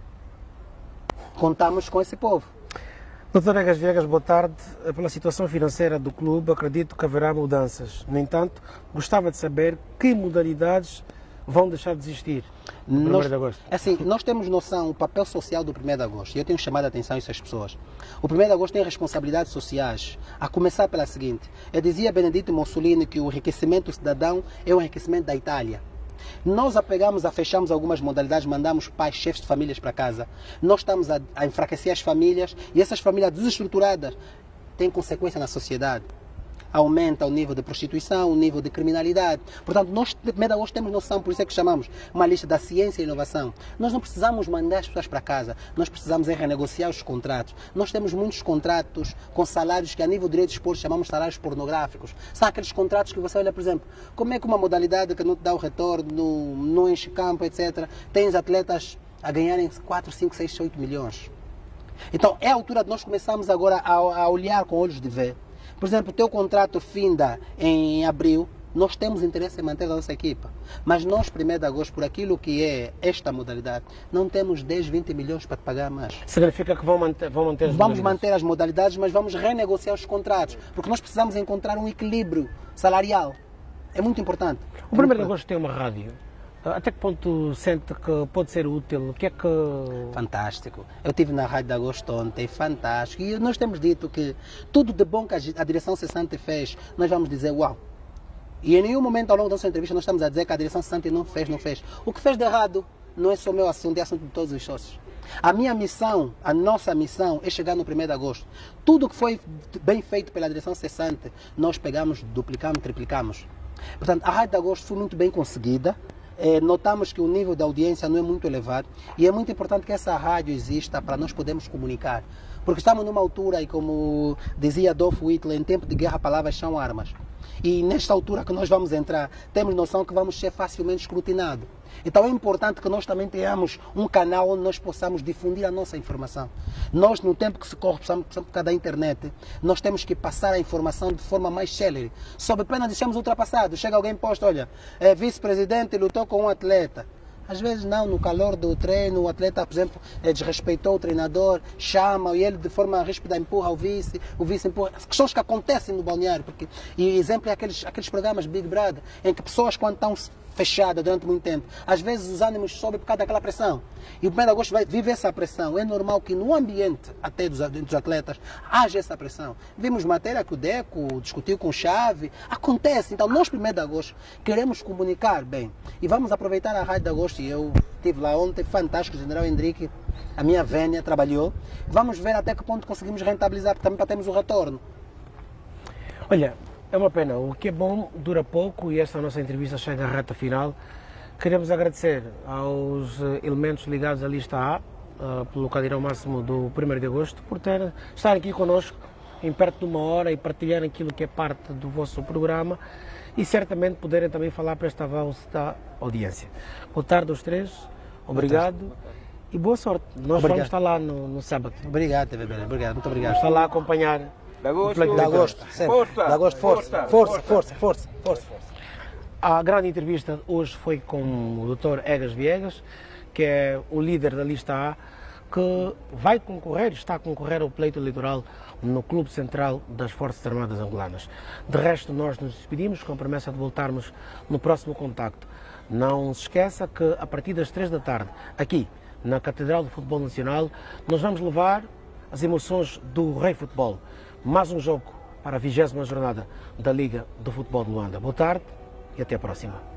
S2: Contamos com esse povo.
S1: doutor Egas Viegas, boa tarde. Pela situação financeira do clube, acredito que haverá mudanças. No entanto, gostava de saber que modalidades vão deixar de existir no primeiro de agosto.
S2: Assim, nós temos noção do papel social do primeiro de agosto e eu tenho chamado a atenção a essas pessoas. O primeiro de agosto tem responsabilidades sociais, a começar pela seguinte: eu dizia a Benedito Mussolini que o enriquecimento cidadão é o enriquecimento da Itália. Nós apegamos a fechamos algumas modalidades, mandamos pais, chefes de famílias para casa. Nós estamos a, a enfraquecer as famílias e essas famílias desestruturadas têm consequência na sociedade. Aumenta o nível de prostituição, o nível de criminalidade. Portanto, nós, primeiro de agosto, temos noção, por isso é que chamamos uma lista da ciência e inovação. Nós não precisamos mandar as pessoas para casa, nós precisamos é renegociar os contratos. Nós temos muitos contratos com salários que, a nível de direito de desporto, chamamos salários pornográficos. São aqueles contratos que você olha, por exemplo, como é que uma modalidade que não te dá o retorno, não enche campo, etcétera, tens atletas a ganharem quatro, cinco, seis, oito milhões. Então, é a altura de nós começarmos agora a, a olhar com olhos de ver. Por exemplo, o teu contrato finda em abril, nós temos interesse em manter a nossa equipa. Mas nós, primeiro de agosto, por aquilo que é esta modalidade, não temos dez, vinte milhões para te pagar mais.
S1: Significa que vão manter, vão manter as
S2: Vamos
S1: modalidades.
S2: manter as modalidades, mas vamos renegociar os contratos, porque nós precisamos encontrar um equilíbrio salarial. É muito importante.
S1: O primeiro de agosto tem uma rádio. Até que ponto sente que pode ser útil? O que é que...
S2: Fantástico. Eu estive na Rádio de Agosto ontem, fantástico. E nós temos dito que tudo de bom que a direção cessante fez, nós vamos dizer uau. E em nenhum momento ao longo da nossa entrevista nós estamos a dizer que a direção cessante não fez, não fez. O que fez de errado, não é só meu assunto, é assunto de todos os sócios. A minha missão, a nossa missão é chegar no primeiro de agosto. Tudo que foi bem feito pela direção cessante, nós pegamos, duplicamos, triplicamos. Portanto, a Rádio de Agosto foi muito bem conseguida. É, notamos que o nível da audiência não é muito elevado e é muito importante que essa rádio exista para nós podermos comunicar. Porque estamos numa altura, e como dizia Adolf Hitler, em tempo de guerra palavras são armas. E nesta altura que nós vamos entrar, temos noção que vamos ser facilmente escrutinados. Então é importante que nós também tenhamos um canal onde nós possamos difundir a nossa informação. Nós, no tempo que se corre por causa da internet, nós temos que passar a informação de forma mais célere. Sob pena de sermos ultrapassados. Chega alguém e posta, olha, é, vice-presidente lutou com um atleta. Às vezes não, no calor do treino, o atleta, por exemplo, desrespeitou o treinador, chama e ele de forma ríspida empurra o vice, o vice empurra. Questões que acontecem no balneário. Porque, e exemplo é aqueles, aqueles programas Big Brother, em que pessoas quando estão fechadas durante muito tempo, às vezes os ânimos sobem por causa daquela pressão. E o primeiro de agosto vai viver essa pressão. É normal que no ambiente até dos, dos atletas haja essa pressão. Vimos matéria que o Deco discutiu com o Chave. Acontece. Então nós, primeiro de agosto, queremos comunicar bem. E vamos aproveitar a Rádio de Agosto. E eu estive lá ontem, fantástico, o General Henrique, a minha vénia, trabalhou. Vamos ver até que ponto conseguimos rentabilizar, também para termos o retorno.
S1: Olha, é uma pena. O que é bom dura pouco e esta nossa entrevista chega à reta final. Queremos agradecer aos elementos ligados à lista A, uh, pelo cadeirão máximo do primeiro de agosto, por ter, estar aqui connosco em perto de uma hora e partilhar aquilo que é parte do vosso programa e certamente poderem também falar para esta vasta audiência. Boa tarde aos três, obrigado e boa sorte. Nós
S2: Obrigado.
S1: vamos estar lá no, no sábado.
S2: Obrigado, T V B, obrigado, muito obrigado.
S1: Vamos estar lá a acompanhar.
S4: De agosto,
S1: o
S2: De agosto, sempre.
S4: Força,
S2: De agosto, força,
S4: força,
S2: força, força, força, força, força.
S1: A grande entrevista hoje foi com o doutor Egas Viegas, que é o líder da lista A, que vai concorrer, está a concorrer ao pleito eleitoral no Clube Central das Forças Armadas Angolanas. De resto, nós nos despedimos com a promessa de voltarmos no próximo contacto. Não se esqueça que a partir das três da tarde, aqui na Catedral do Futebol Nacional, nós vamos levar as emoções do Rei Futebol. Mais um jogo para a vigésima jornada da Liga do Futebol de Luanda. Boa tarde e até a próxima.